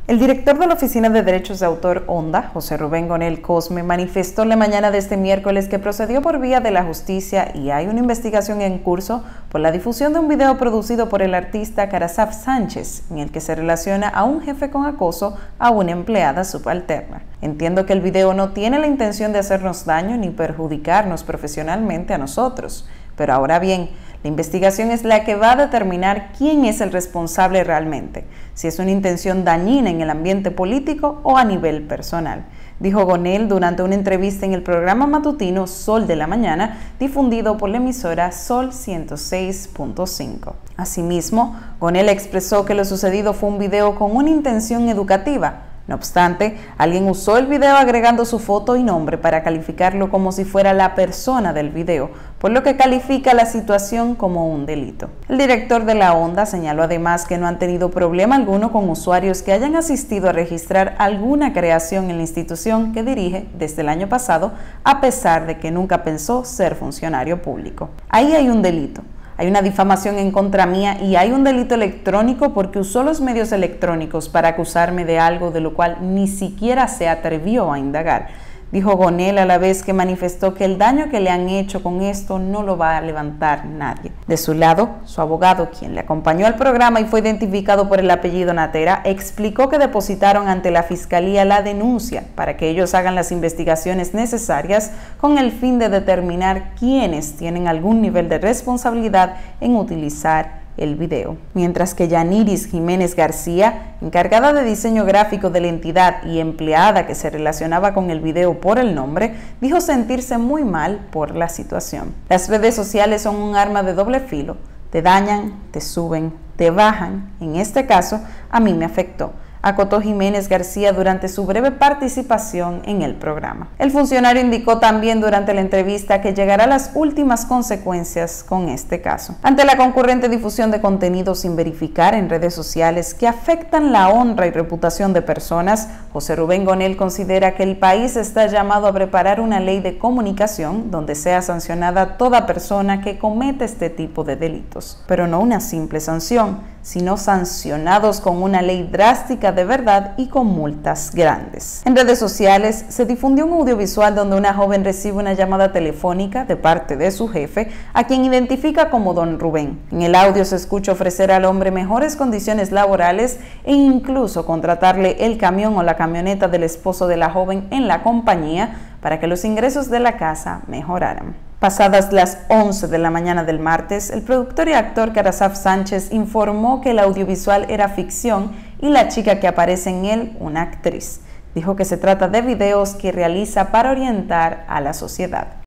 El director de la Oficina de Derechos de Autor ONDA, José Rubén Gonel Cosme, manifestó la mañana de este miércoles que procedió por vía de la justicia y hay una investigación en curso por la difusión de un video producido por el artista Karasaf Sánchez, en el que se relaciona a un jefe con acoso a una empleada subalterna. Entiendo que el video no tiene la intención de hacernos daño ni perjudicarnos profesionalmente a nosotros, pero ahora bien, la investigación es la que va a determinar quién es el responsable realmente, si es una intención dañina en el ambiente político o a nivel personal, dijo Gonel durante una entrevista en el programa matutino Sol de la Mañana, difundido por la emisora Sol 106.5. Asimismo, Gonel expresó que lo sucedido fue un video con una intención educativa. No obstante, alguien usó el video agregando su foto y nombre para calificarlo como si fuera la persona del video, por lo que califica la situación como un delito. El director de la ONDA señaló además que no han tenido problema alguno con usuarios que hayan asistido a registrar alguna creación en la institución que dirige desde el año pasado, a pesar de que nunca pensó ser funcionario público. Ahí hay un delito. Hay una difamación en contra mía y hay un delito electrónico porque usó los medios electrónicos para acusarme de algo de lo cual ni siquiera se atrevió a indagar, dijo Gonel a la vez que manifestó que el daño que le han hecho con esto no lo va a levantar nadie. De su lado, su abogado, quien le acompañó al programa y fue identificado por el apellido Natera, explicó que depositaron ante la Fiscalía la denuncia para que ellos hagan las investigaciones necesarias con el fin de determinar quiénes tienen algún nivel de responsabilidad en utilizar el video. Mientras que Yaniris Jiménez García, encargada de diseño gráfico de la entidad y empleada que se relacionaba con el video por el nombre, dijo sentirse muy mal por la situación. Las redes sociales son un arma de doble filo. Te dañan, te suben, te bajan. En este caso, a mí me afectó, acotó Jiménez García durante su breve participación en el programa. El funcionario indicó también durante la entrevista que llegará a las últimas consecuencias con este caso. Ante la concurrente difusión de contenidos sin verificar en redes sociales que afectan la honra y reputación de personas, José Rubén Gonel considera que el país está llamado a preparar una ley de comunicación donde sea sancionada toda persona que comete este tipo de delitos, pero no una simple sanción, sino sancionados con una ley drástica de verdad y con multas grandes. En redes sociales se difundió un audiovisual donde una joven recibe una llamada telefónica de parte de su jefe, a quien identifica como Don Rubén. En el audio se escucha ofrecer al hombre mejores condiciones laborales e incluso contratarle el camión o la camioneta del esposo de la joven en la compañía para que los ingresos de la casa mejoraran. Pasadas las 11 de la mañana del martes, el productor y actor Karasaf Sánchez informó que el audiovisual era ficción y la chica que aparece en él, una actriz. Dijo que se trata de videos que realiza para orientar a la sociedad.